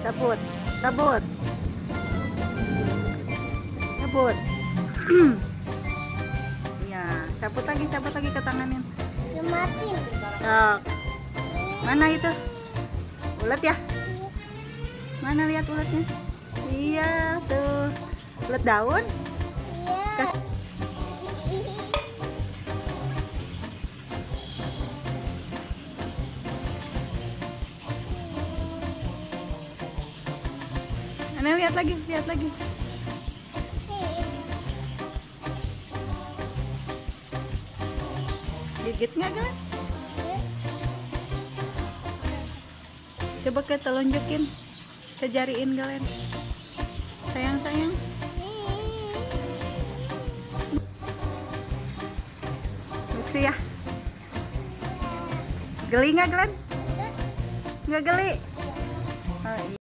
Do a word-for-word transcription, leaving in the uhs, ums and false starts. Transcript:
Cabut, cabut, cabut. Ya, cabut lagi, cabut lagi ke tangannya. Mati. Sok. Mana itu? Ulet ya? Mana lihat uletnya? Iya tuh, ulet daun. Iya. Kas- Mana lihat lagi, lihat lagi. Gigit nggak kan? Coba kita lonjokin, kejariin kalian. Sayang sayang. Lucu ya. Geli nggak Glenn? Nggak geli. Oh, iya.